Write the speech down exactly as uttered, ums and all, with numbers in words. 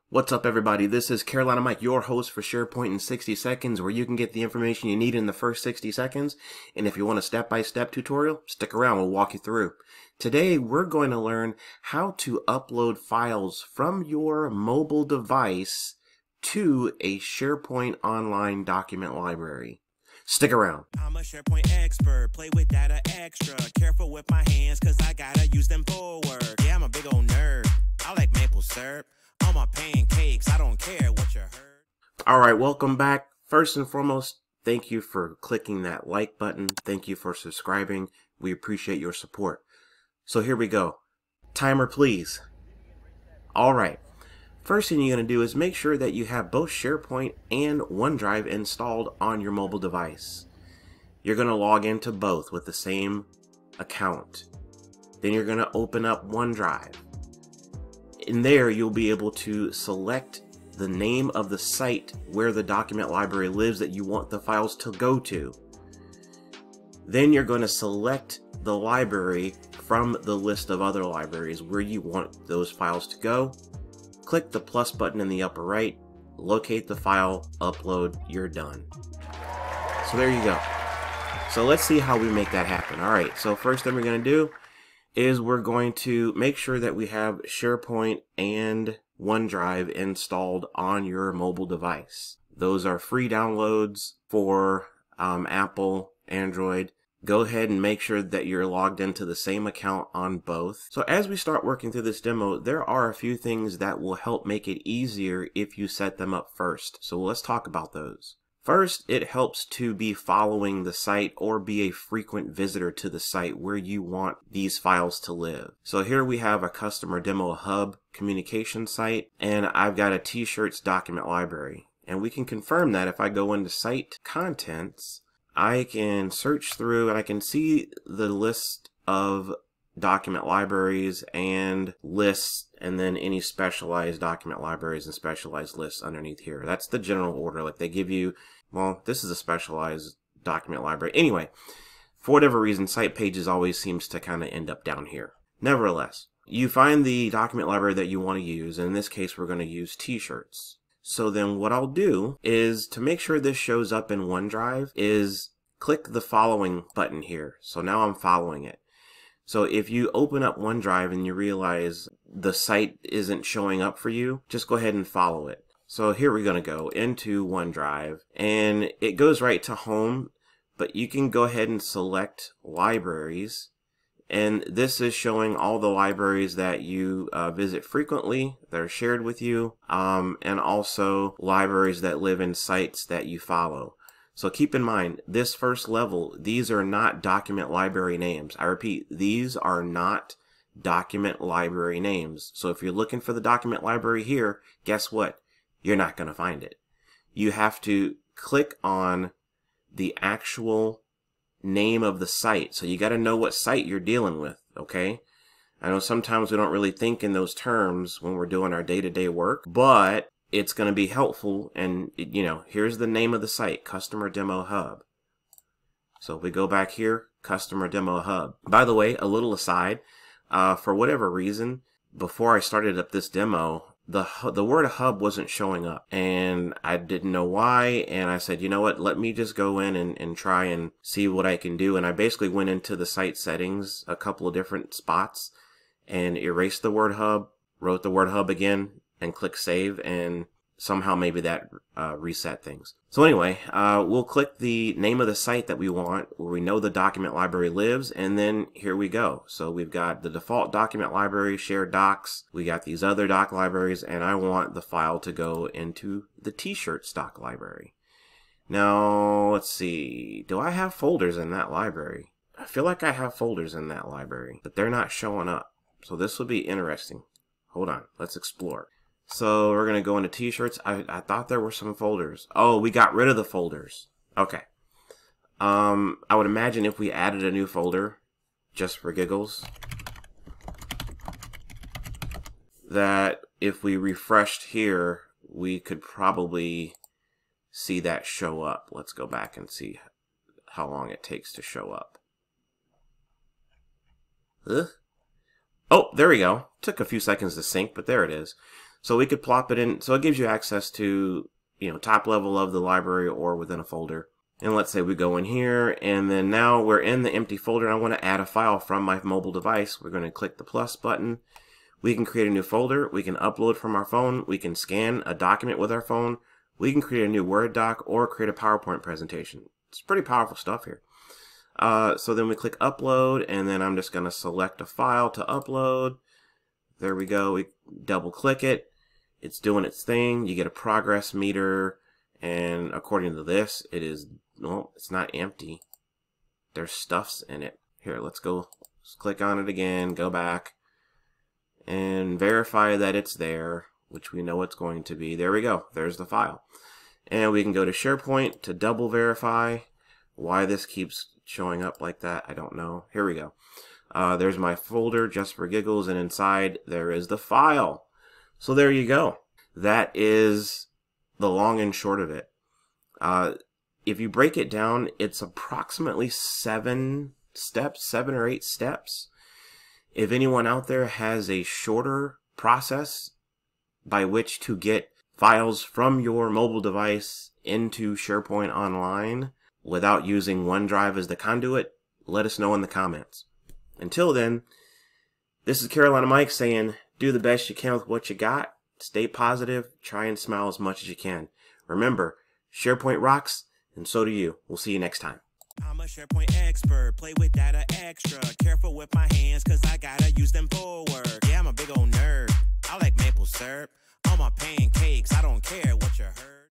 What's up, everybody? This is Carolina Mike, your host for SharePoint in sixty seconds, where you can get the information you need in the first sixty seconds. And if you want a step-by-step tutorial, stick around, we'll walk you through. Today, we're going to learn how to upload files from your mobile device to a SharePoint online document library. Stick around. I'm a SharePoint expert, play with data extra, careful with my hands cause I gotta use them for work. Yeah, I'm a big old nerd, I like maple syrup on my pancakes, I don't care what you heard. Alright, welcome back. First and foremost, thank you for clicking that like button. Thank you for subscribing. We appreciate your support. So here we go. Timer, please. Alright. First thing you're going to do is make sure that you have both SharePoint and OneDrive installed on your mobile device. You're going to log into both with the same account. Then you're going to open up OneDrive. In there, you'll be able to select the name of the site where the document library lives that you want the files to go to. Then you're going to select the library from the list of other libraries where you want those files to go. Click the plus button in the upper right, locate the file, upload, you're done. So there you go. So let's see how we make that happen. Alright, so first thing we're going to do is we're going to make sure that we have SharePoint and OneDrive installed on your mobile device. Those are free downloads for um, Apple, Android. Go ahead and make sure that you're logged into the same account on both. So as we start working through this demo, there are a few things that will help make it easier if you set them up first. So let's talk about those. First, it helps to be following the site or be a frequent visitor to the site where you want these files to live. So here we have a customer demo hub communication site, and I've got a t-shirts document library. And we can confirm that if I go into site contents, I can search through and I can see the list of document libraries and lists, and then any specialized document libraries and specialized lists underneath here. That's the general order. Like they give you, well, this is a specialized document library. Anyway, for whatever reason, site pages always seems to kind of end up down here. Nevertheless, you find the document library that you want to use, and in this case, we're going to use t-shirts. So then what I'll do is, to make sure this shows up in OneDrive, is click the following button here. So now I'm following it. So if you open up OneDrive and you realize the site isn't showing up for you, just go ahead and follow it. So here we're going to go into OneDrive, and it goes right to home, but you can go ahead and select libraries. And this is showing all the libraries that you uh, visit frequently, that are shared with you, um, and also libraries that live in sites that you follow. So keep in mind, this first level, these are not document library names. I repeat, these are not document library names. So if you're looking for the document library here, guess what? You're not going to find it. You have to click on the actual name of the site. So you got to know what site you're dealing with, okay? I know sometimes we don't really think in those terms when we're doing our day-to-day work, but it's going to be helpful. And you know, here's the name of the site, Customer Demo Hub. So if we go back here, Customer Demo Hub. By the way, a little aside, uh, for whatever reason, before I started up this demo, the the word hub wasn't showing up, and I didn't know why. And I said, you know what, let me just go in and, and try and see what I can do. And I basically went into the site settings a couple of different spots and erased the word hub, wrote the word hub again, and click save, and somehow maybe that uh, reset things. So anyway, uh, we'll click the name of the site that we want, where we know the document library lives, and then here we go. So we've got the default document library, shared docs, we got these other doc libraries, and I want the file to go into the t-shirts doc library. Now, let's see, do I have folders in that library? I feel like I have folders in that library, but they're not showing up. So this will be interesting. Hold on, let's explore. So we're going to go into t-shirts. I, I thought there were some folders. Oh, we got rid of the folders. Okay. Um, I would imagine if we added a new folder, just for giggles, that if we refreshed here, we could probably see that show up. Let's go back and see how long it takes to show up. Huh? Oh, there we go. Took a few seconds to sync, but there it is. So we could plop it in. So it gives you access to, you know, top level of the library or within a folder. And let's say we go in here, and then now we're in the empty folder, and I want to add a file from my mobile device. We're going to click the plus button. We can create a new folder. We can upload from our phone. We can scan a document with our phone. We can create a new Word doc or create a PowerPoint presentation. It's pretty powerful stuff here. Uh, so then we click upload, and then I'm just going to select a file to upload. There we go. We double click it. It's doing its thing. You get a progress meter, and according to this, it is, well, it's not empty. There's stuffs in it. Here, let's go. Let's click on it again, go back, and verify that it's there, which we know it's going to be. There we go. There's the file. And we can go to SharePoint to double verify. Why this keeps showing up like that, I don't know. Here we go. Uh, there's my folder just for giggles, and inside there is the file. So there you go. That is the long and short of it. Uh, if you break it down, it's approximately seven steps, seven or eight steps. If anyone out there has a shorter process by which to get files from your mobile device into SharePoint Online without using OneDrive as the conduit, let us know in the comments. Until then, this is Carolina Mike saying, do the best you can with what you got. Stay positive. Try and smile as much as you can. Remember, SharePoint rocks, and so do you. We'll see you next time. I'm a SharePoint expert, play with data extra. Careful with my hands, cause I gotta use them for work. Yeah, I'm a big old nerd. I like maple syrup on my pancakes. I don't care what you heard.